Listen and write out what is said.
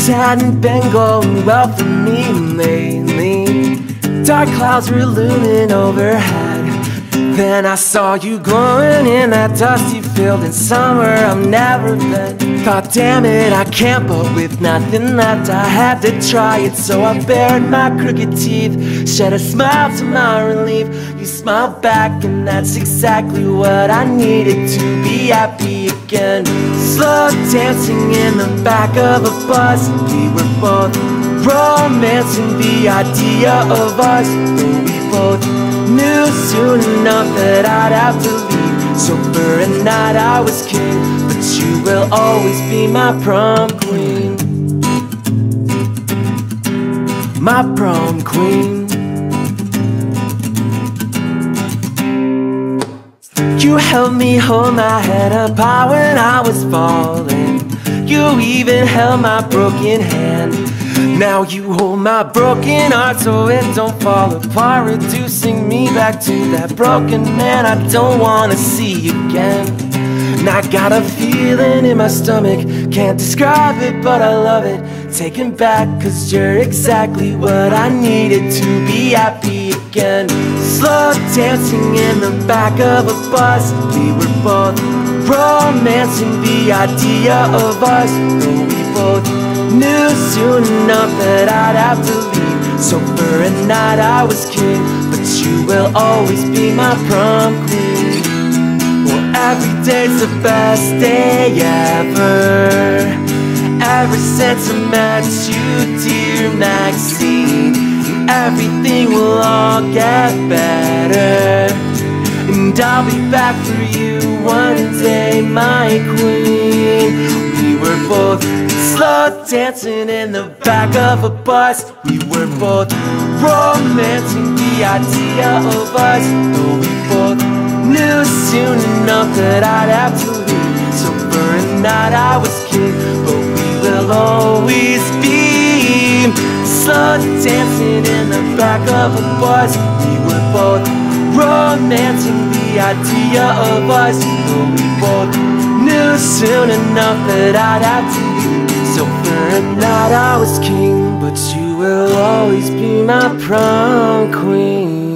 Things hadn't been going well for me lately. Dark clouds were looming overhead. Then I saw you glowing in that dusty field in somewhere I've never been. Thought, damn it, I can't, but with nothing left I had to try it. So I bared my crooked teeth, shed a smile to my relief. You smiled back and that's exactly what I needed to be happy again. Slow dancing in the back of a bus, we were both romancing the idea of us. But we both knew soon enough that I'd have to leave. So for a night I was king, but you will always be my prom queen. My prom queen. You helped me hold my head up high when I was falling. You even held my broken hand. Now you hold my broken heart so it don't fall apart, reducing me back to that broken man I don't wanna see again. And I got a feeling in my stomach, can't describe it but I love it. Taken back cause you're exactly what I needed to be happy again. Slow dancing in the back of a bus, we were both romancing the idea of us. Though we both knew soon enough that I'd have to leave. So for a night I was king, but you will always be my prom queen. Well, every day's the best day ever, ever since I met you, dear Maxine. Everything will all get better, and I'll be back for you one day, my queen. We were both slow dancing in the back of a bus, we were both romancing the idea of us. Though we both knew soon enough that I'd have to leave. So for a night I was king, but we will always be slow dancing in the back of a bus. We were both romancing the idea of us. Though we both knew soon enough that I'd have to leave. So for a night I was king, but you will always be my prom queen.